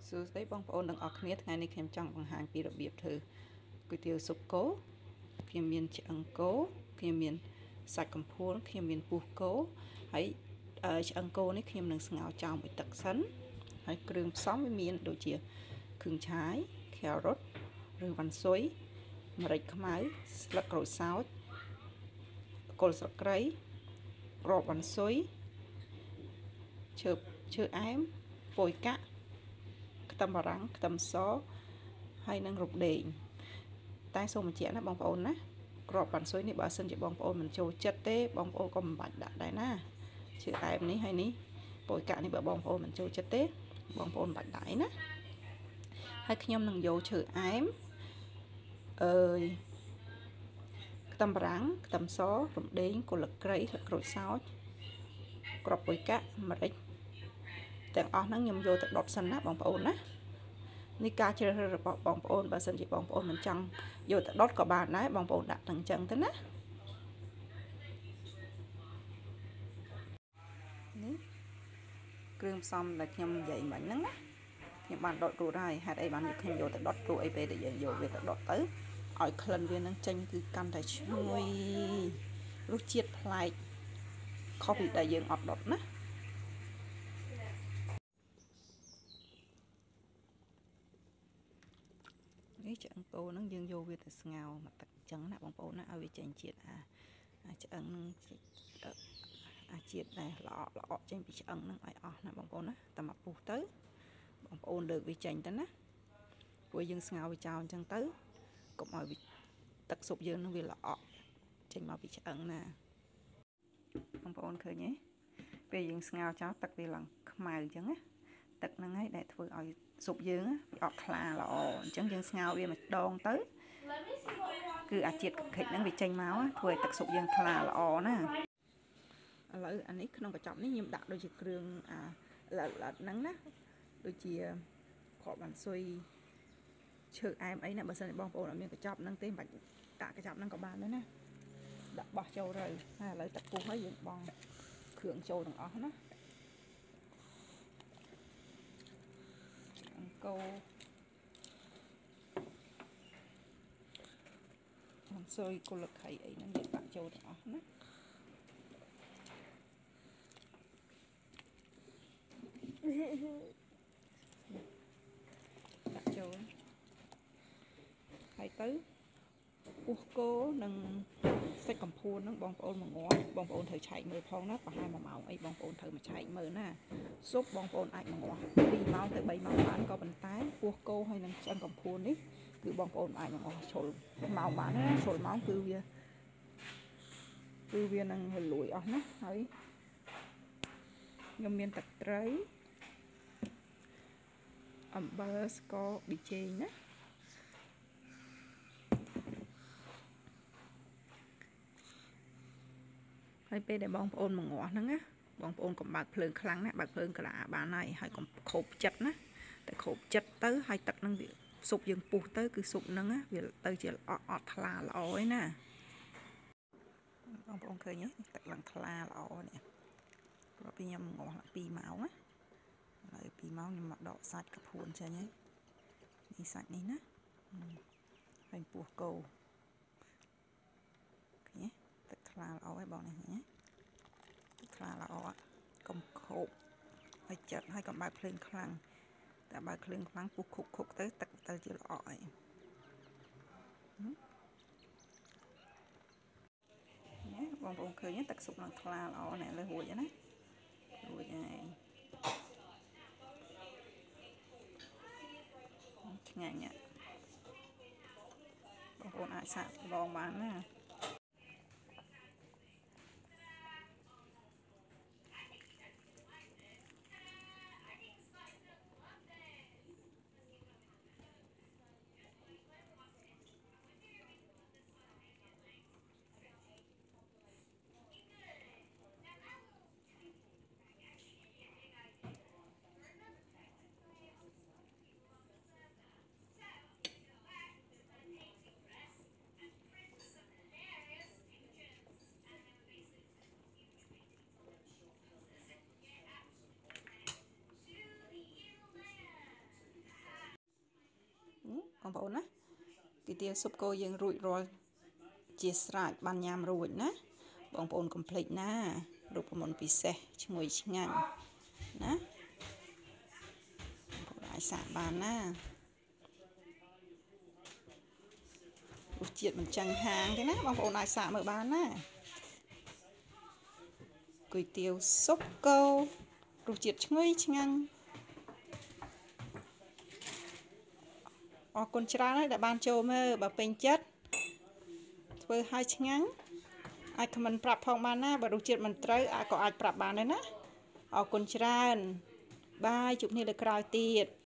សួស្តីបងប្អូនទាំងអស់គ្នាថ្ងៃនេះខ្ញុំចង់បង្ហាញពីរបៀបធ្វើគុយទាវស៊ុបគោខ្ញុំមានឆ្អឹងគោខ្ញុំមានសាច់កំភួនខ្ញុំមានពោះគោហើយឆ្អឹងគោនេះខ្ញុំនឹងស្ងោរចោលមួយទឹកសិនហើយគ្រឿងផ្សំវាមានដូចជាគ្រឿងឆាយខារ៉ុតឬវ៉ាន់ស៊ុយម្រេចខ្មៅស្លឹកក្រូចសើចគល់ស្លឹកគ្រៃគ្រាប់វ៉ាន់ស៊ុយឈើអែមពយកាក់ខ្ទឹមបារាំងខ្ទឹមសហើយនឹងរំដេងតែសូមបញ្ជាក់ណាបងប្អូនណាគ្រាប់វ៉ាន់ស៊ុយនេះបើសិនជាបងប្អូនមិនចូលចិត្តទេបងប្អូនក៏មិនបាច់ដាក់ដែរណាឈើអែមនេះហើយនេះពយកាក់នេះបើបងប្អូនមិនចូលចិត្តទេបងប្អូនមិនបាច់ដាក់ណាហើយខ្ញុំនឹងយកឈើអែមខ្ទឹមបារាំងខ្ទឹមសរំដេងគល់ស្លឹកគ្រៃស្លឹកក្រូចសើចគ្រាប់ពយកាក់ម្រេចទាំងអស់ហ្នឹងខ្ញុំយកទៅដុតសិនណាបងប្អូនណានេះការជ្រើសរើសរបស់បងប្អូនបើសិនជាបងប្អូនមិនចង់យកទៅដុតក៏បានដែរបងប្អូនដាក់ទាំងអញ្ចឹងទៅណានេះគ្រឿងផ្សំដែលខ្ញុំនិយាយមិញហ្នឹងណាខ្ញុំបានដុតរួចហើយហេតុអីបានខ្ញុំយកទៅដុតព្រោះអីពេលដែលយើងយកវាទៅដុតទៅឲ្យក្លិនវានឹងចេញគឺកាន់តែឈ្ងុយរសជាតិប្លែកខុសពីដែលយើងអត់ដុតណានេះឆ្អឹងគោហ្នឹងយើងយកវាទៅស្ងោរមកទឹកអញ្ចឹងណាបងប្អូនណាឲ្យវាចេញជាតិអាឆ្អឹងហ្នឹងអាជាតិដែលល្អចេញពីឆ្អឹងហ្នឹងឲ្យអស់ណាបងប្អូនណាតែមកពុះទៅបងប្អូនលើកវាចេញទៅណាព្រោះយើងស្ងោរវាចោលអញ្ចឹងទៅកុំឲ្យទឹកស៊ុបយើងនឹងវាល្អចេញមកពីឆ្អឹងណាបងប្អូនឃើញទេពេលយើងស្ងោរចោលទឹកវាឡើងខ្មៅអញ្ចឹងណាទឹកហ្នឹងហើយដែលធ្វើឲ្យស៊ុបយើងវាអត់ថ្លាល្អអញ្ចឹងយើងស្ងោរវាម្ដងទៅគឺអាជាតិកិច្ចហ្នឹងវាចេញមកធ្វើឲ្យទឹកស៊ុបយើងថ្លាល្អណាឥឡូវអានេះក្នុងកញ្ចប់នេះខ្ញុំដាក់ដូចជាគ្រឿងល្អិតហ្នឹងណាដូចជាគ្រាប់វ៉ាន់ស៊ុយឈើអែមអីណាបើសិនជាបងប្អូនអត់មានកញ្ចប់ហ្នឹងទេមិនបាច់ដាក់កញ្ចប់ហ្នឹងក៏បានដែរណាដាក់បោះចូលទៅហើយឥឡូវទឹកពុះហើយយើងបង់គ្រឿងចូលទាំងអស់ណាអង្គរវ៉ាន់ស៊ុយគល់ខៃអីហ្នឹងយើងដាក់ចូលទាំងអស់ណាដាក់ចូលហើយទៅពោះគោនិងសាច់កំភួនហ្នឹងបងប្អូនមកងាស់បងប្អូនត្រូវឆែកមើលផងណាប្រហែល1ម៉ោងអីបងប្អូនត្រូវមកឆែកមើលណាស៊ុបបងប្អូនអាចមកងាស់2ម៉ោងទៅ3ម៉ោងបានក៏ប៉ុន្តែពោះគោហើយនិងឆ្អឹងកំភួននេះគឺបងប្អូនអាចមកងាស់ឈុលម៉ោងបានណាឈុលម៉ោងគឺវានឹងរលួយអស់ណាហើយខ្ញុំមានទឹកត្រីអំបិលស្ករប៊ីចេងណាហើយពេលដែលបងប្អូនមកងាស់ហ្នឹងណាបងប្អូនកុំបើកភ្លើងខ្លាំងណាបើកភ្លើងកន្លះបានហើយកុំខូបចិត្តណាតែខូបចិត្តទៅហើយទឹកហ្នឹងវាស៊ុបយើងពុះទៅគឺស៊ុបហ្នឹងវាទៅជាអត់ថ្លាល្អឯណាបងប្អូនឃើញទេទឹកឡើងថ្លាល្អនេះព្រោះពីខ្ញុំងាស់2ម៉ោងណាហើយ2ម៉ោងខ្ញុំមកដកសាច់កភួនចេញហើយនេះសាច់នេះណាហើយពោះគោឃើញទេទឹកថ្លាល្អហើយបងនេះឃើញទេទឹកថ្លាល្អកុំខូបហើយចិត្តហើយកុំបើកភ្លើងខ្លាំងតែបើកភ្លើងខ្លាំងពុះខុកទៅទឹកទៅជាល្អអីបងប្អូនឃើញទឹកស៊ុបឡើងថ្លាល្អណាស់លើរួចណារួចហើយឆ្ងាញ់ណាស់បងប្អូនអាចសាកល្បងបានណាបងប្អូនណាគុយទាវស៊ុបគោយើងរួចរាល់ជាស្រេចបានញ៉ាំរួចណាបងប្អូនកុំភ្លេចណារូបមន្តពិសេសឈ្ងុយឆ្ងាញ់ណាបងប្អូនអាចសាកបានណារសជាតិមិនចឹងហាងទេណាបងប្អូនអាចសាកមើលបានណាគុយទាវស៊ុបគោរសជាតិឈ្ងុយឆ្ងាញ់អរគុណច្រើនហើយដែលបានចូលមើលបើពេញចិត្តធ្វើឲ្យឆ្ងាញ់អាចខមមិនប្រាប់ផងបានណាបើរសជាតិមិនត្រូវក៏អាចប្រាប់បានដែរណាអរគុណច្រើនបាយជួបគ្នាលើក្រោយទៀត